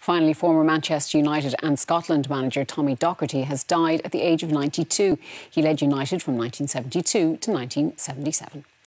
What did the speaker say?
Finally, former Manchester United and Scotland manager Tommy Docherty has died at the age of 92. He led United from 1972 to 1977.